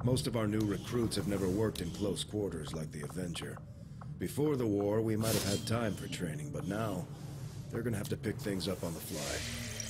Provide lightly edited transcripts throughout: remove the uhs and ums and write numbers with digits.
Most of our new recruits have never worked in close quarters like the Avenger. Before the war, we might have had time for training, but now, they're gonna have to pick things up on the fly.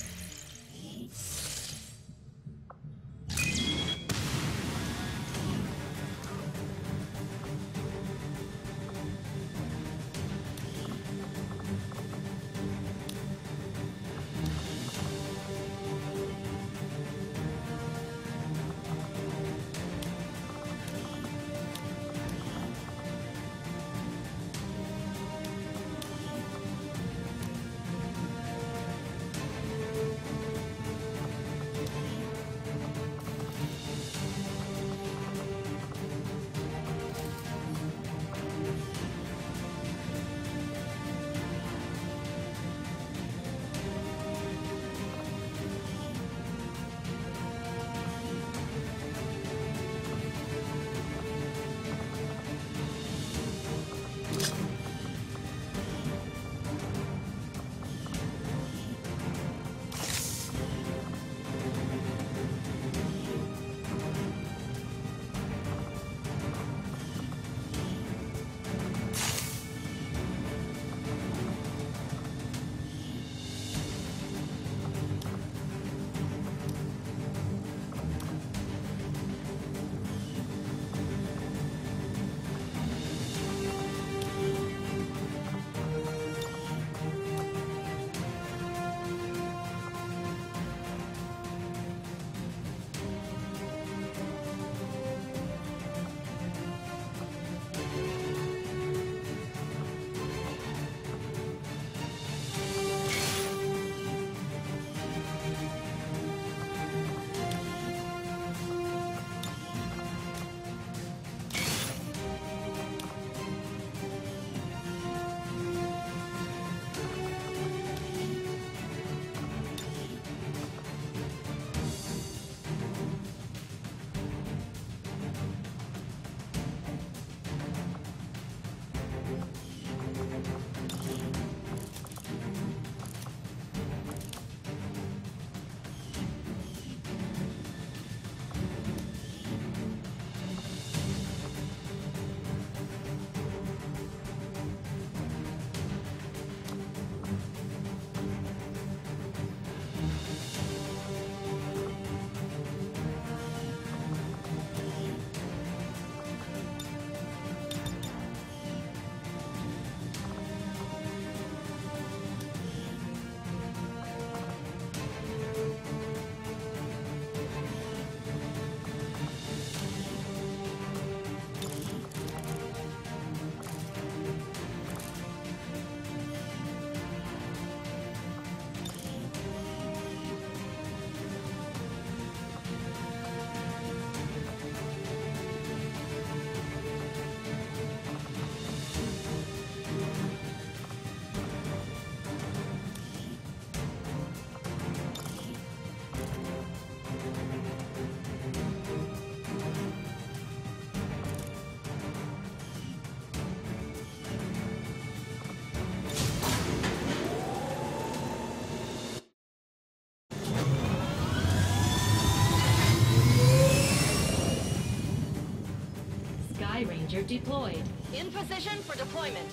Ranger deployed. In position for deployment.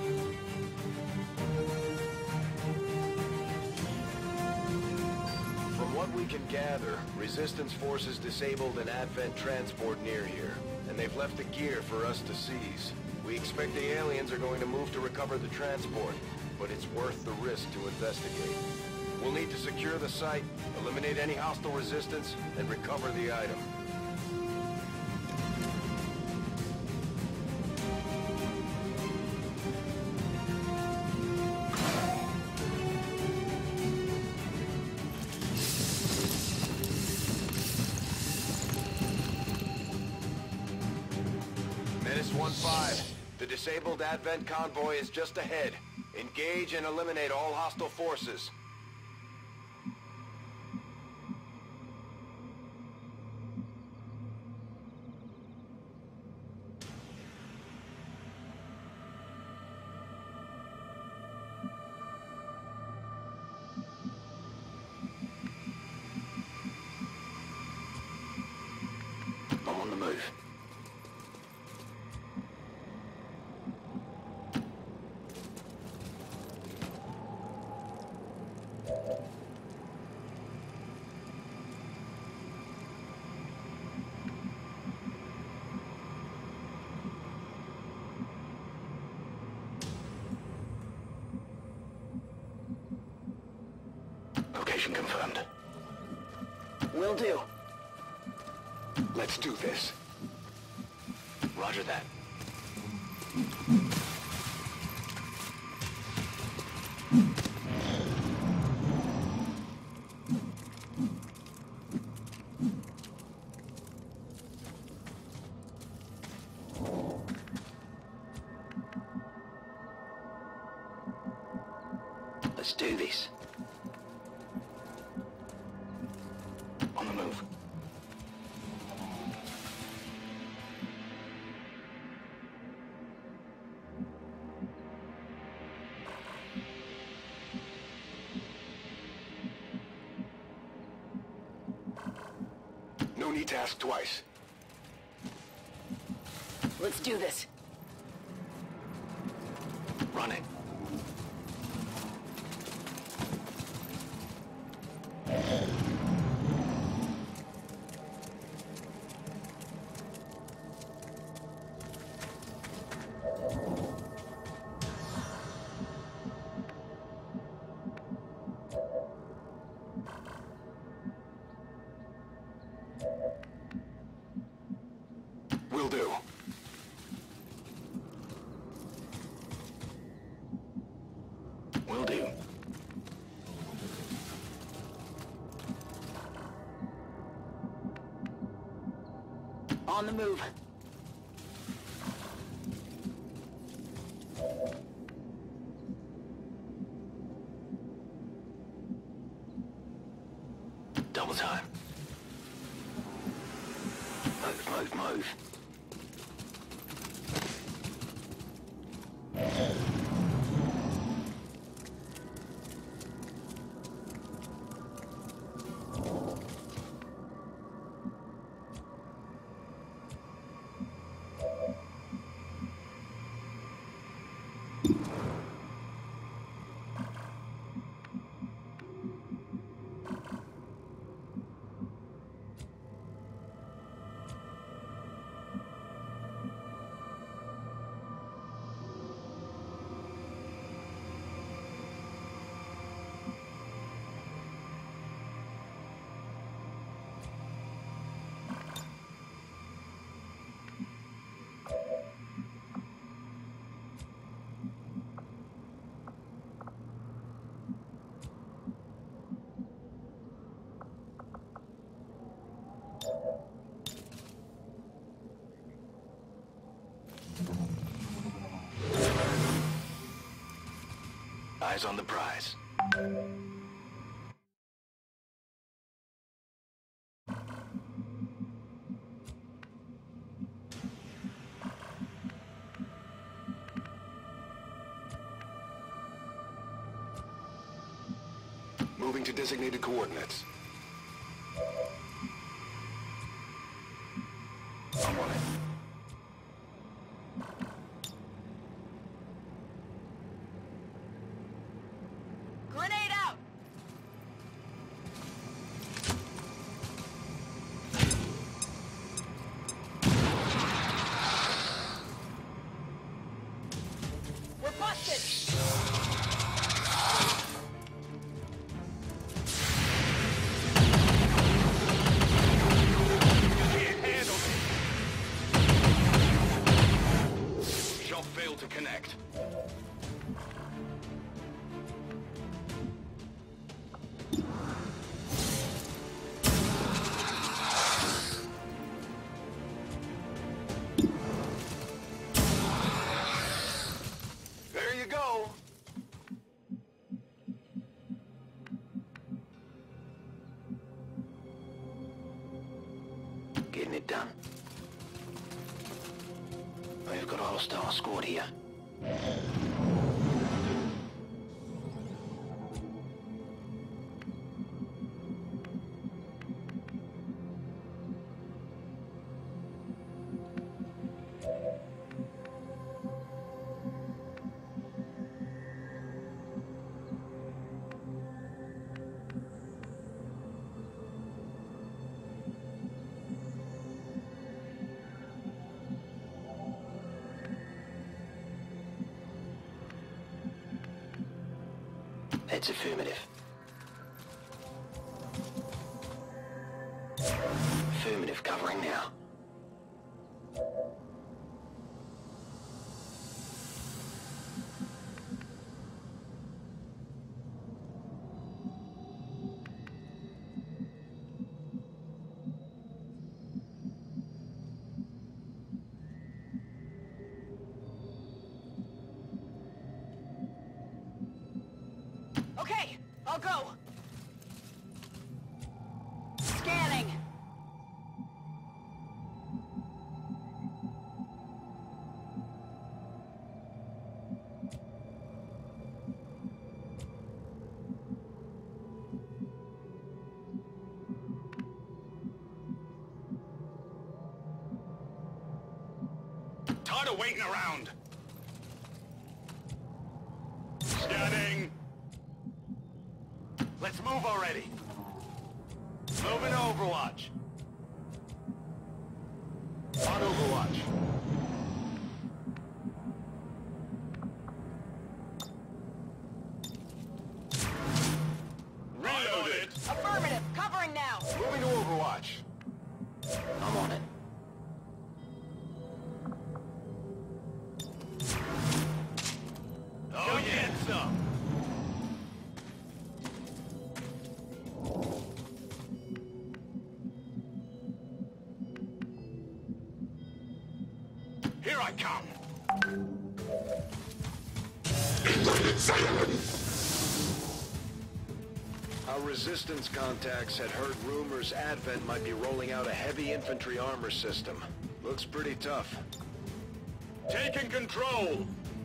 From what we can gather, Resistance forces disabled an Advent transport near here, and they've left the gear for us to seize. We expect the aliens are going to move to recover the transport, but it's worth the risk to investigate. We'll need to secure the site, eliminate any hostile resistance, and recover the item. Menace 1-5. The disabled Advent convoy is just ahead. Engage and eliminate all hostile forces. On the move. Location confirmed. Will do. Let's do this. Roger that. Let's do this. On the move. No need to ask twice. Let's do this. Run it. Will do. Will do. On the move. Double time. Move, move, move. Eyes on the prize. Moving to designated coordinates. I'm on it. Grenade out! We're busted! Shot failed to connect. There you go. Getting it done. We've got a hostile squad here. It's affirmative. Affirmative, covering now. Okay, I'll go. Scanning. Tired of waiting around. Scanning. Let's move already. Moving to Overwatch. On Overwatch. Reloaded. Affirmative, covering now. Moving to Overwatch. I'm on it. Oh, yeah, some. Here I come. Our resistance contacts had heard rumors Advent might be rolling out a heavy infantry armor system. Looks pretty tough. Taking control.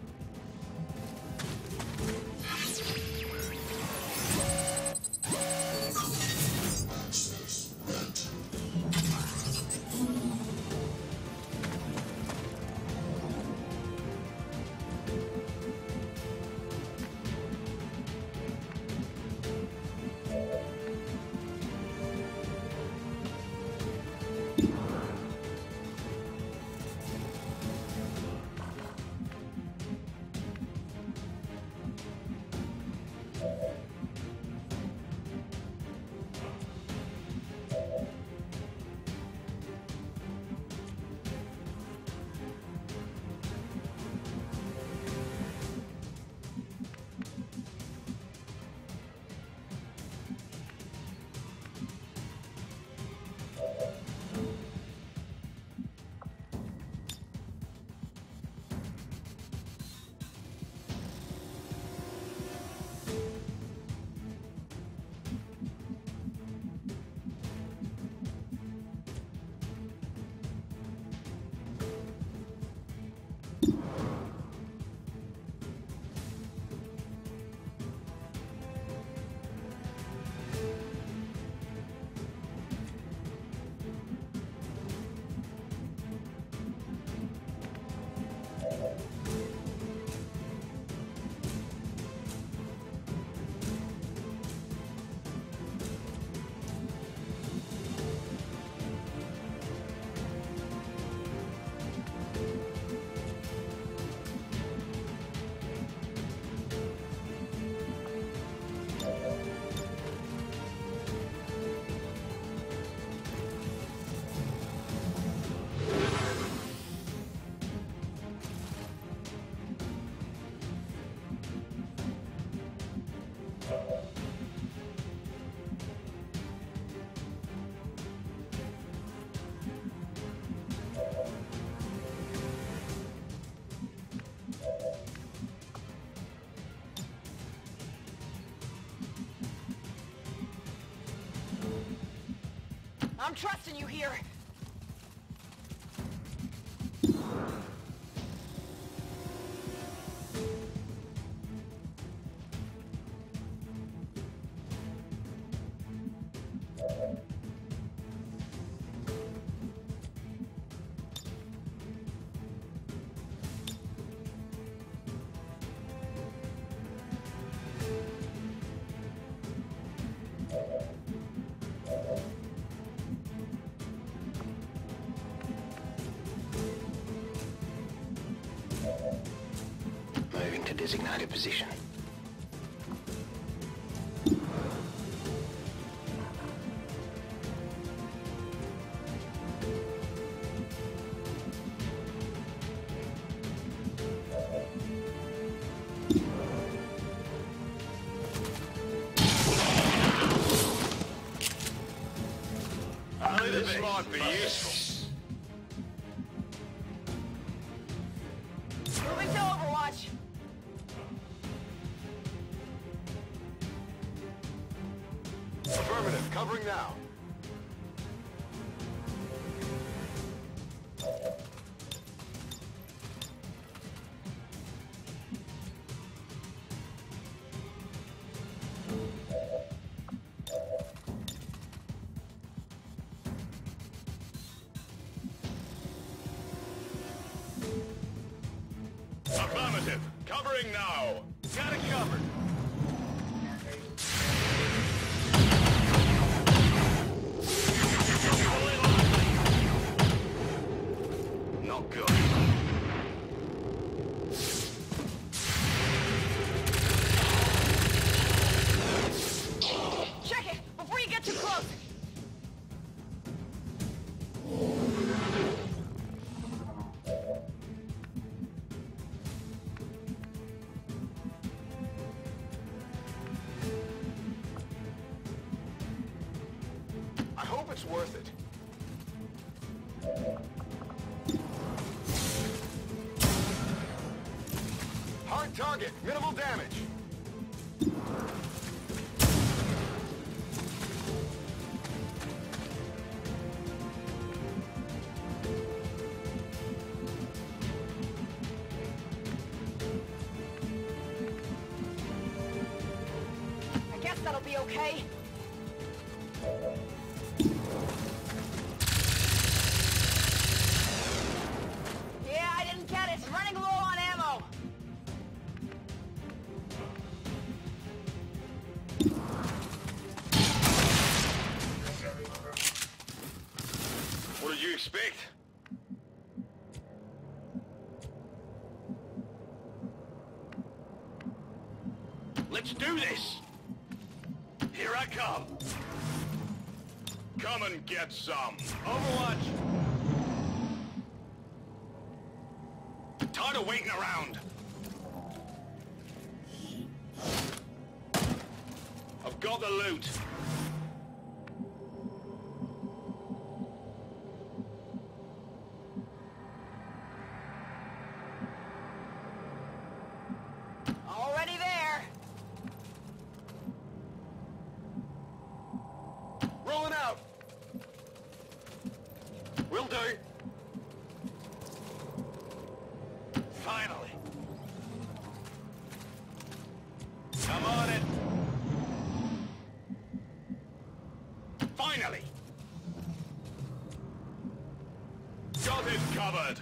I'm trusting you here. Moving to designated position. This might be useful. Moving to Overwatch. Affirmative, covering now. Affirmative, covering now. Got it covered. Not good. Check it before you get too close. I hope it's worth it. Hard target, minimal damage. I guess that'll be okay. Yeah, I didn't get it. Running low on ammo. What did you expect? Let's do this! Here I come! Come and get some! Overwatch! Tired of waiting around! I've got the loot! Already there. Rolling out. Will do. Finally! I'm on it! Finally! Got it covered!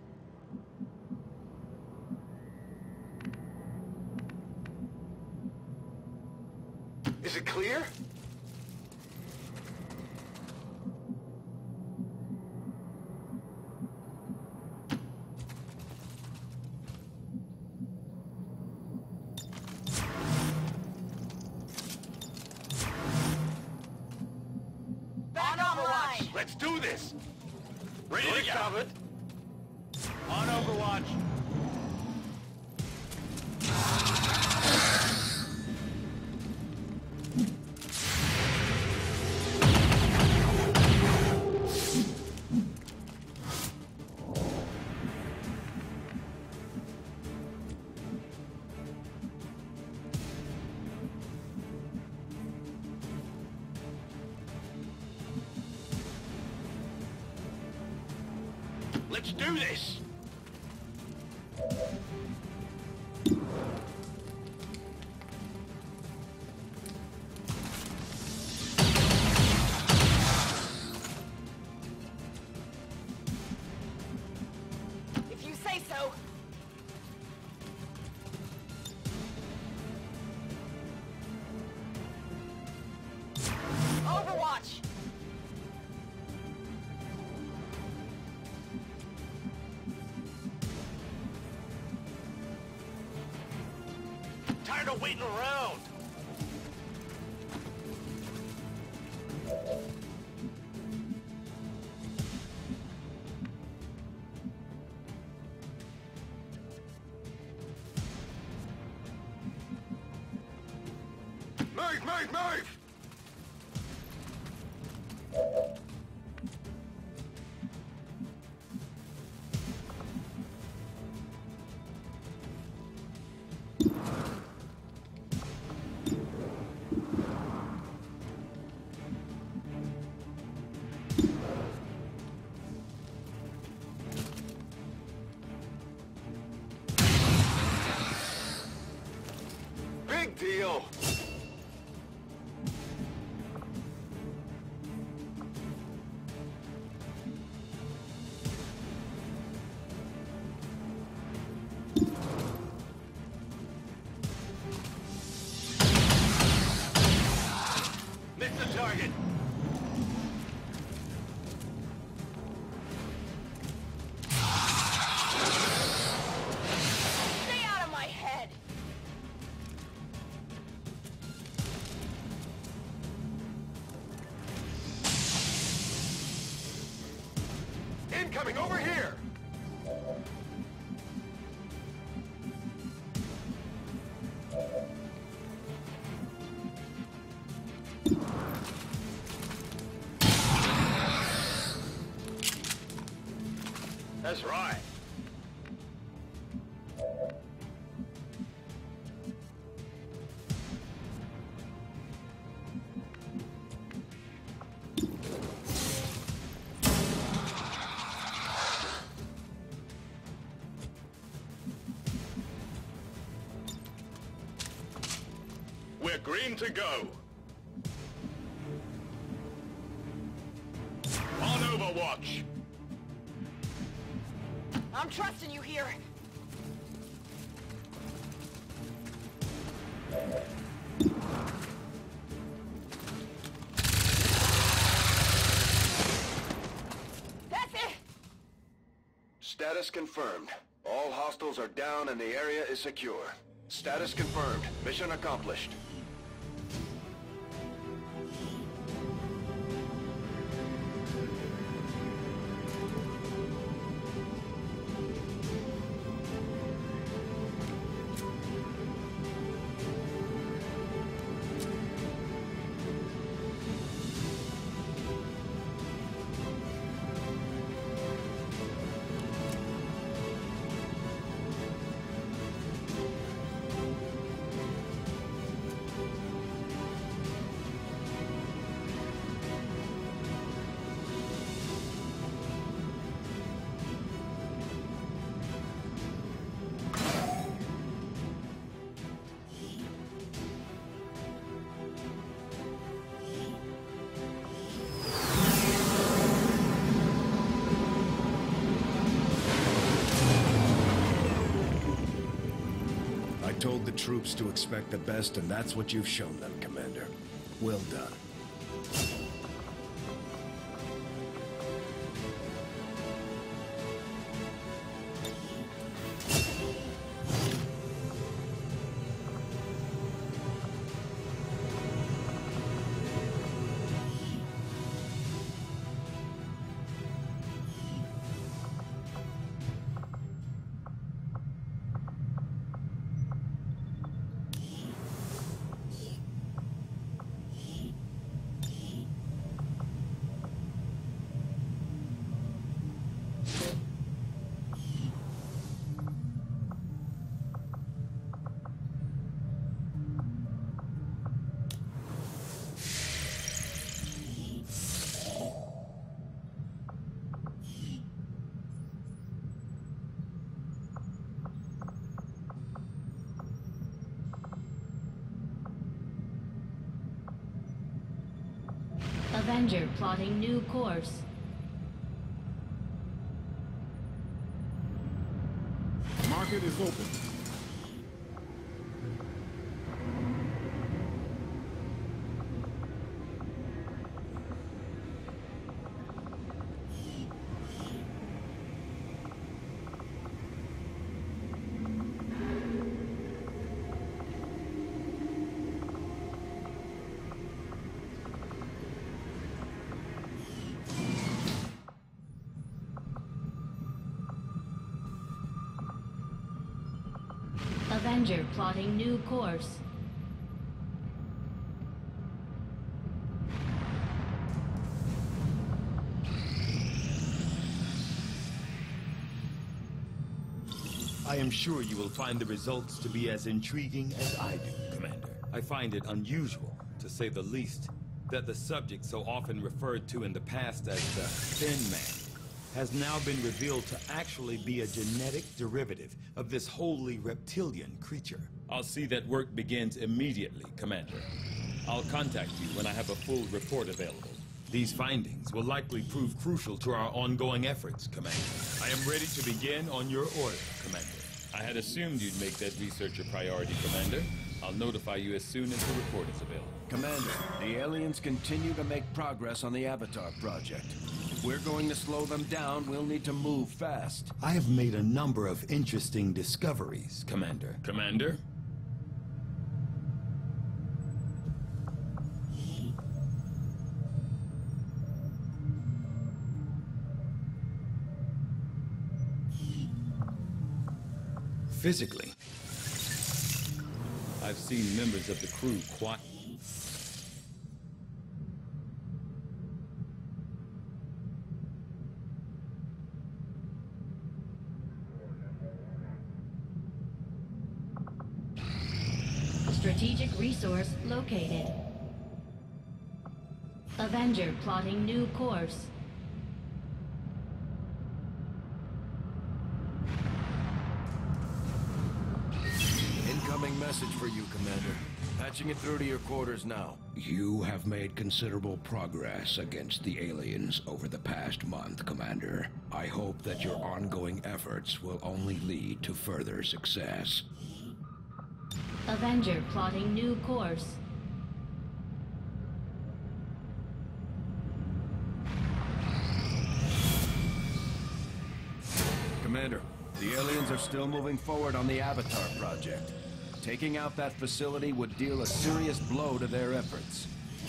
Is it clear? Back on Overwatch. Let's do this! Ready to go! Covered. On Overwatch! Let's do this! If you say so. Overwatch. Tired of waiting around! Move, move, move! go! Missed the target! Stay out of my head! Incoming over here! That's right. We're green to go. On Overwatch. I'm trusting you here. That's it! Status confirmed. All hostiles are down and the area is secure. Status confirmed. Mission accomplished. I told the troops to expect the best, and that's what you've shown them, Commander. Well done. Avenger plotting new course. Market is open. Avenger plotting new course. I am sure you will find the results to be as intriguing as I do, Commander. I find it unusual, to say the least, that the subject so often referred to in the past as the Thin Man has now been revealed to actually be a genetic derivative of this wholly reptilian creature. I'll see that work begins immediately, Commander. I'll contact you when I have a full report available. These findings will likely prove crucial to our ongoing efforts, Commander. I am ready to begin on your order, Commander. I had assumed you'd make that research a priority, Commander. I'll notify you as soon as the report is available. Commander, the aliens continue to make progress on the Avatar project. If we're going to slow them down, we'll need to move fast. I have made a number of interesting discoveries, Commander. Commander? Physically, I've seen members of the crew quite... Strategic resource located. Avenger plotting new course. Incoming message for you, Commander. Patching it through to your quarters now. You have made considerable progress against the aliens over the past month, Commander. I hope that your ongoing efforts will only lead to further success. Avenger plotting new course. Commander, the aliens are still moving forward on the Avatar project. Taking out that facility would deal a serious blow to their efforts.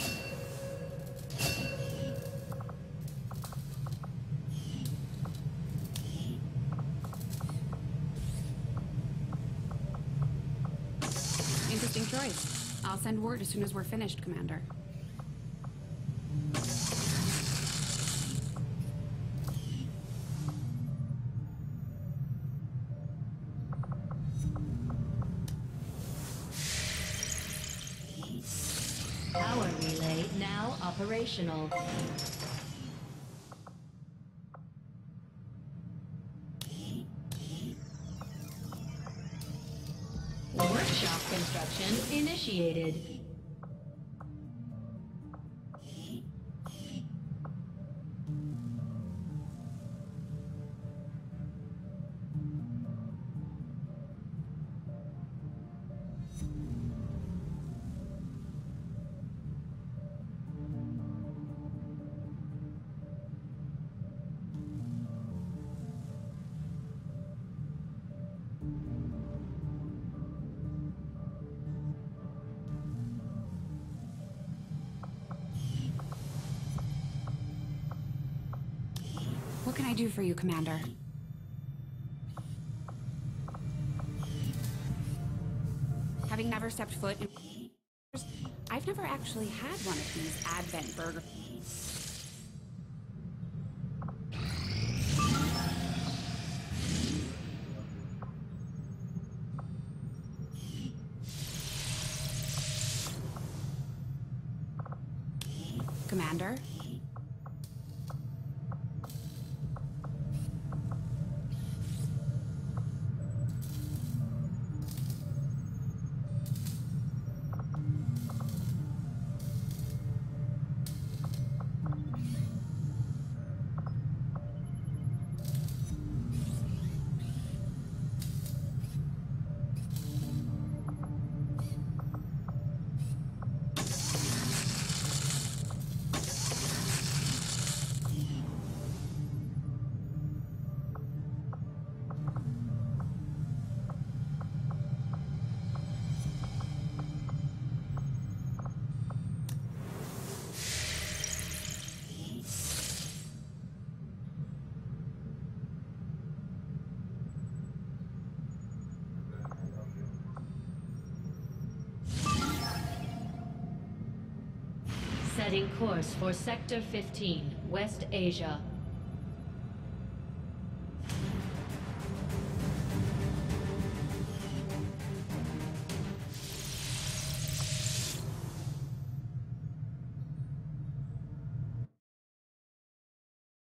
Interesting choice. I'll send word as soon as we're finished, Commander. Power relay now operational. Workshop construction initiated. What can I do for you, Commander? Having never stepped foot in... I've never actually had one of these Advent burgers. Commander? Setting course for Sector 15, West Asia.